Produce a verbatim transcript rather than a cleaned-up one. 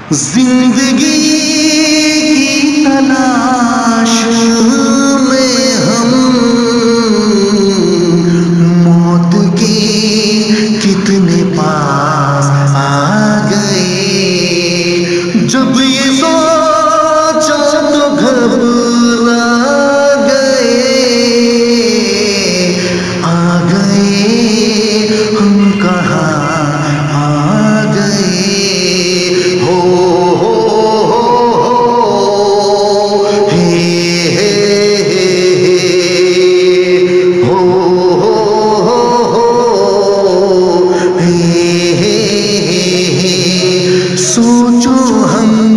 जिंदगी की तलाश में हम मौत के कितने पास आ गए। जब ये सोचा तो घबरा गए, आ गए हम कहाँ आ गए। हो हो हो हो हे हे हे हो हो हो हे हे हे। सोचो हम